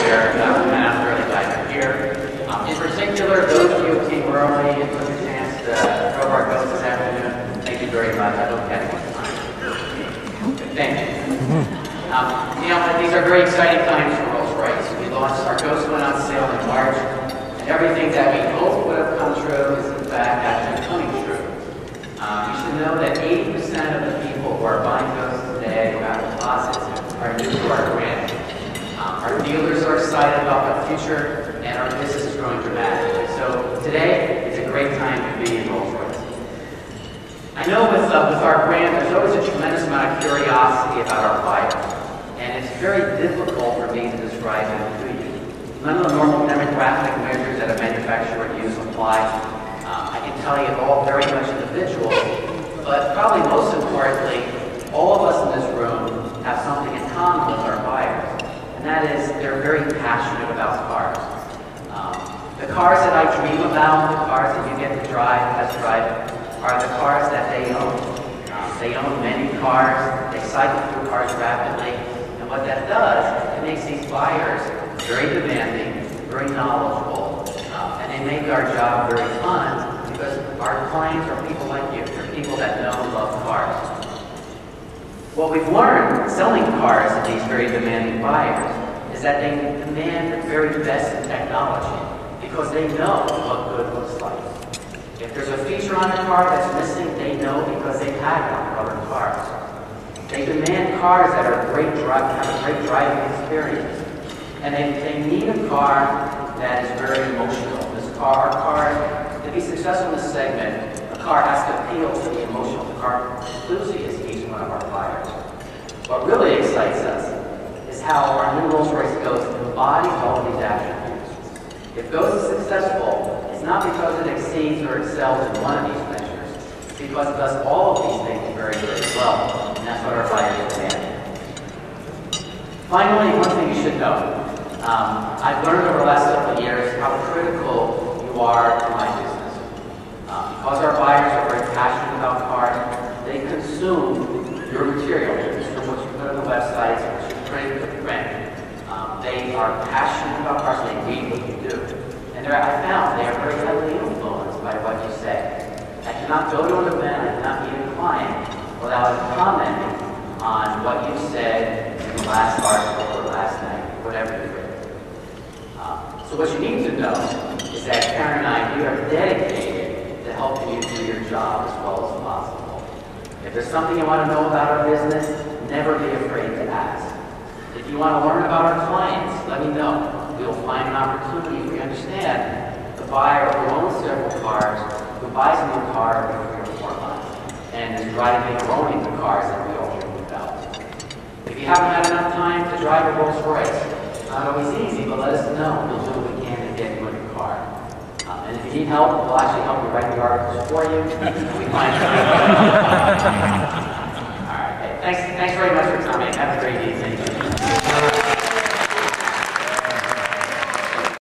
here, and I'm really glad you're here. In particular, those of you who came early and took a chance to drove our ghost this afternoon, thank you very much. I hope you had a good time. Thank you. You know, these are very exciting times for Rolls-Royce. We launched, our ghost went on sale in March, and everything that we hoped would have come true is in fact actually coming true. You should know that 80% of the people who are buying ghosts today who have deposits are new to our brand. Our dealers are excited about the future, and our business is growing dramatically. So today is a great time to be in Rolls-Royce. I know with our brand, there's always a tremendous amount of curiosity about our buyers, and it's very difficult for me to describe them to you. None of the normal demographic measures that a manufacturer would use apply. I can tell you all very much individual, but probably most importantly, all of us in this room have something in common with our buyers, and that is they're very passionate about cars. The cars that I dream about, the cars that you get to drive, test drive, are the cars that they own. They own many cars, they cycle through cars rapidly, and what that does, it makes these buyers very demanding, very knowledgeable, and they make our job very fun because our clients are people like you. They're people that know and love cars. What we've learned selling cars to these very demanding buyers is that they demand the very best in technology because they know what good looks like. If there's a feature on a car that's missing, they know because they've had it on other cars. They demand cars that are have a great driving experience. And they need a car that is very emotional. Our car, to be successful in this segment, a car has to appeal to the emotional, the car enthusiast, each one of our buyers. What really excites us is how our new Rolls-Royce Ghost embodies all of these attributes. If Ghost is successful, it's not because it exceeds or excels in one of these measures. It's because it does all of these things very, very well, and that's what our buyers demand. Finally, one thing you should know. I've learned over the last several years how critical you are to my business. Because our buyers are very passionate about cars, they consume your material. They consume what you put on the websites, what you print. They are passionate about cars, they read what you do. And I found they are very heavily influenced by what you say. I cannot go to an event, I cannot meet a client without commenting on what you said in the last article or last night, whatever you read. So what you need to know is that Karen and I, we are dedicated to helping you do your job as well as possible. If there's something you want to know about our business, never be afraid to ask. If you want to learn about our clients, let me know. We'll find an opportunity. We understand the buyer who owns several cars, who buys a new car every 3 or 4 months, and is driving or owning the cars that we all dream about. If you haven't had enough time to drive a Rolls-Royce, not always easy, but let us know. We'll do what we can to get you in the car. And if you need help, we'll actually help you write the articles for you. We find